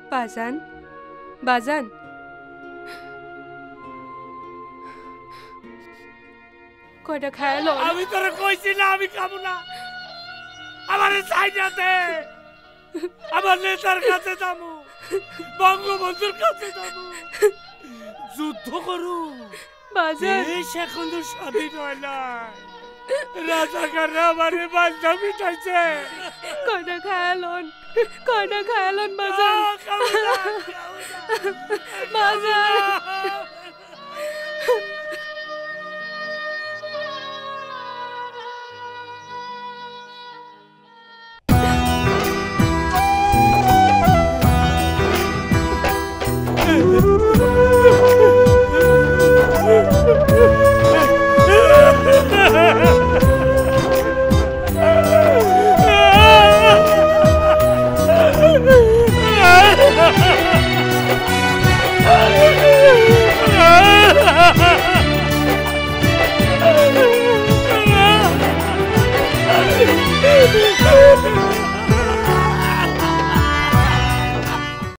বাজান বাজান কয়টা খায় লো আমি তোরে কইছি না আমি খাবো না আমারে চাইনা দে আমার নেতার কাছে যাবো বঙ্গবন্ধুর কাছে যাবো যুদ্ধ করু বাজান দেশ এখন তো স্বাধীন হয় না রাজাকাররা আমারে বান্ধা মিটাইছে কয়টা খায় লোন বাজান বাজান